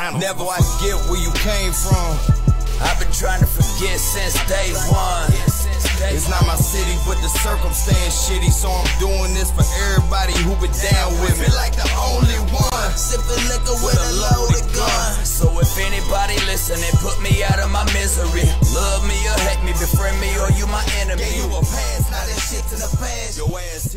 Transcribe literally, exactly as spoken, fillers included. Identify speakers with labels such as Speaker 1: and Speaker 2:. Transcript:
Speaker 1: final.
Speaker 2: Never forget where you came from. I've been trying to forget since day one. It's not my city, but the circumstance shitty, so I'm doing this for everybody who been down with me. Like the only one, sipping liquor with a loaded gun. So if anybody listening, put me out of my misery. Love me or hate me, befriend me or you my enemy. Yeah, you a past, now that shit's in the past. Your ass